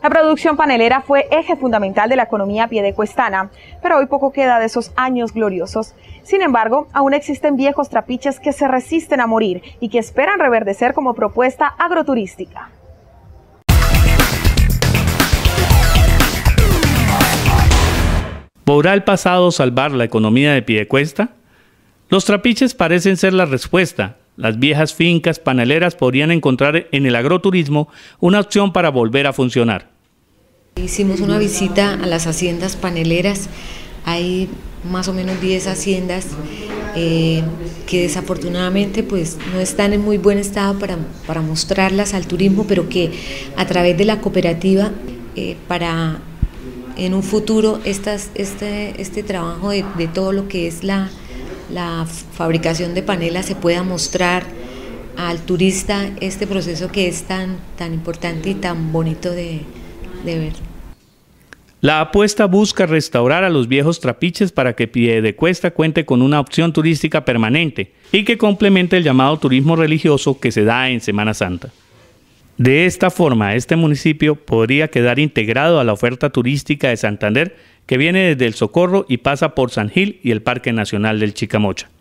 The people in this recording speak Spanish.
La producción panelera fue eje fundamental de la economía piedecuestana, pero hoy poco queda de esos años gloriosos. Sin embargo, aún existen viejos trapiches que se resisten a morir y que esperan reverdecer como propuesta agroturística. ¿Podrá el pasado salvar la economía de Piedecuesta? Los trapiches parecen ser la respuesta. Las viejas fincas paneleras podrían encontrar en el agroturismo una opción para volver a funcionar. Hicimos una visita a las haciendas paneleras. Hay más o menos 10 haciendas que desafortunadamente pues no están en muy buen estado para mostrarlas al turismo, pero que a través de la cooperativa para en un futuro este trabajo de todo lo que es la fabricación de panelas se pueda mostrar al turista este proceso que es tan importante y tan bonito de ver. La apuesta busca restaurar a los viejos trapiches para que Piedecuesta cuente con una opción turística permanente y que complemente el llamado turismo religioso que se da en Semana Santa. De esta forma, este municipio podría quedar integrado a la oferta turística de Santander, que viene desde El Socorro y pasa por San Gil y el Parque Nacional del Chicamocha.